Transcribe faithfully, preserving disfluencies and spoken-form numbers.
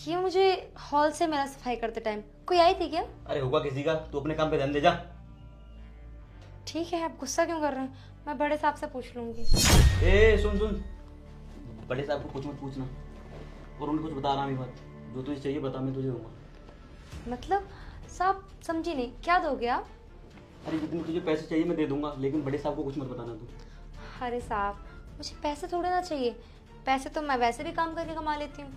ये मुझे हॉल से मेरा सफाई करते टाइम कोई आई थी क्या? अरे होगा किसी का, तू अपने काम पे ध्यान दे जा। ठीक है, आप गुस्सा क्यों कर रहे हैं? मैं बड़े साहब से पूछ लूंगी। ए सुन सुन, बड़े साहब को कुछ मत पूछना और उन्हें कुछ बता रहा मैं बात। जो तुझे चाहिए बता, मैं तुझे दूंगा। मतलब साहब समझी नहीं, क्या दोगे आप? अरे जितने तुझे पैसे चाहिए मैं दे दूंगा, लेकिन बड़े साहब को कुछ मत बताना तू। अरे साहब, मुझे पैसे थोड़े ना चाहिए, पैसे तो मैं वैसे भी काम करके कमा लेती हूँ।